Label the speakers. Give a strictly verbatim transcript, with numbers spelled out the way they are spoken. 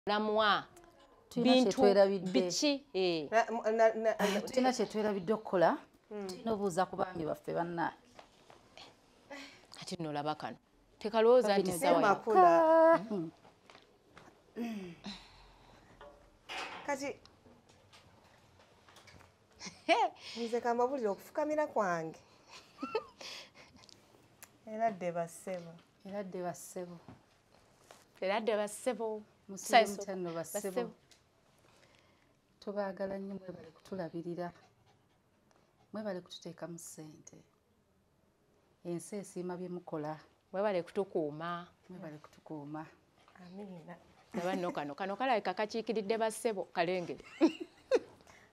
Speaker 1: lamwa bintu biki eh
Speaker 2: tina kye twerabidde okukola n'obuuza ku baami baffe banna
Speaker 1: kati nolaba kano tekalowooza nti sawa
Speaker 3: kati nze kamabulire okufukamira kwange era dde bassebo
Speaker 2: era dde bassebo
Speaker 1: era dde bassebo
Speaker 2: musayino bassebo tubaagala nnyo mwebale kutulabirira mwebale kututeekamu ssente ensi esiima bye mukola
Speaker 1: mwebale kutukuuma
Speaker 2: mwebale kutukuuma
Speaker 3: amiina
Speaker 1: aba nno kano kano kalabika kakiikiridde bassebo kalengere